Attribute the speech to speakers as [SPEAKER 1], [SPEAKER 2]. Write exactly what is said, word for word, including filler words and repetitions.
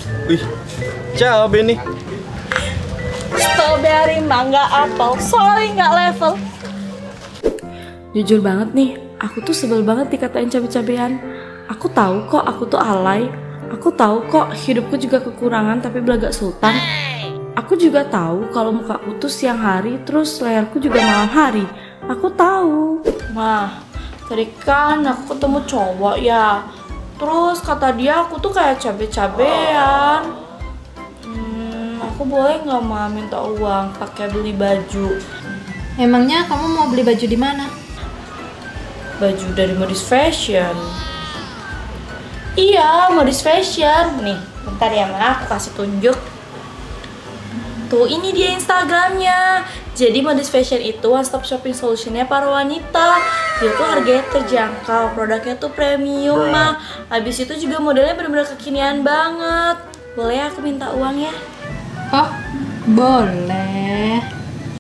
[SPEAKER 1] Wih, cabe nih.
[SPEAKER 2] Strawberry, mangga, apel, sorry nggak level. Jujur banget nih, aku tuh sebel banget dikatain cabe-cabean. Aku tahu kok aku tuh alay. Aku tahu kok hidupku juga kekurangan tapi belaga sultan. Aku juga tahu kalau mukaku tuh siang hari terus layarku juga malam hari. Aku tahu. Mah, tadi kan aku ketemu cowok ya. Terus kata dia aku tuh kayak cabe-cabean. Hmm, aku boleh nggak mah minta uang pakai beli baju?
[SPEAKER 3] Emangnya kamu mau beli baju di mana?
[SPEAKER 2] Baju dari Modis Fashion. Iya, Modis Fashion. Nih, bentar ya Ma, aku kasih tunjuk. Tuh, ini dia Instagramnya. Jadi Modis Fashion itu one stop shopping solutionnya para wanita. Dia tuh harganya terjangkau, produknya tuh premium mah. Habis itu juga modelnya bener-bener kekinian banget. Boleh aku minta uang ya?
[SPEAKER 3] Oh, boleh.